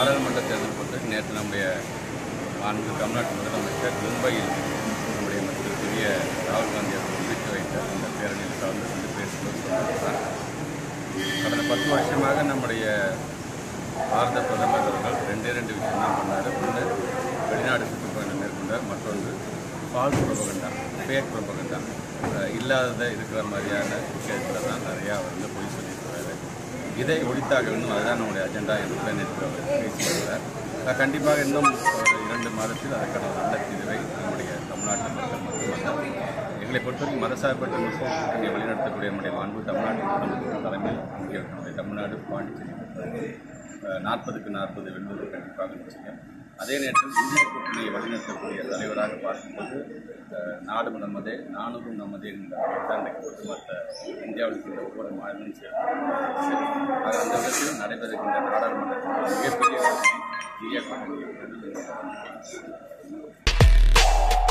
நாடாளுமன்ற தேர்தல் பொறுத்து நேற்று நம்முடைய மாண்பு தமிழ்நாட்டு முதலமைச்சர் மும்பையில் நம்முடைய மத்திய ராகுல் காந்தி அவர்கள் முன்வைத்து வைத்த அந்த பேரணியில் கலந்து கொண்டு பேசும்போது சொல்லியிருக்கிறார். கடந்த 10 வருஷமாக நம்முடைய பாரத பிரதமர் அவர்கள் ரெண்டு விஷயம் தான் பண்ணார். ஒன்று வெளிநாடு சுற்றுப்பயணம் மேற்கொண்டார், மற்றொன்று ஃபால்ஸ் ப்ரொபகண்டா, ஃபேக் ப்ரொபகண்டா, இல்லாததை இருக்கிற மாதிரியான விஷயத்தில் தான் நிறையா அவர் பொய் சொல்லியிருக்கிறாரு. இதை ஒழித்தாக வேண்டும், அதுதான் நம்முடைய அஜெண்டா என்று நேற்று அவர் பேசியிருக்கிறார். கண்டிப்பாக இன்னும் 2 மாதத்தில் அதற்கான நல்ல தீர்வை நம்முடைய தமிழ்நாட்டு மக்கள் மட்டுமல்ல, எங்களை பொறுத்தவரைக்கும் மதசார்பற்ற முஸ்லிம் கூட்டணியை வழிநடத்தக்கூடிய நம்முடைய மாண்பு தமிழ்நாட்டு முதலமைச்சர் தலைமையில் இங்கே நம்முடைய தமிழ்நாடு பாண்டிச்சேரி 40க்கு 40 வெல்வது கண்டிப்பாக நிச்சயம். அதே நேரத்தில் இந்திய கூட்டணியை வழிநடத்தக்கூடிய தலைவராக பார்க்கும்போது நாடும் நமதே நானும் நமதே என்ற அன்றைக்கு ஒட்டுமொத்த இந்தியாவில் இருக்கின்ற ஒவ்வொரு மாநிலமும் சேர்ந்து அந்த விதத்தில் நடைபெறுகின்ற நாடாளுமன்றத்தில் மிகப்பெரிய இந்திய கூட்டணி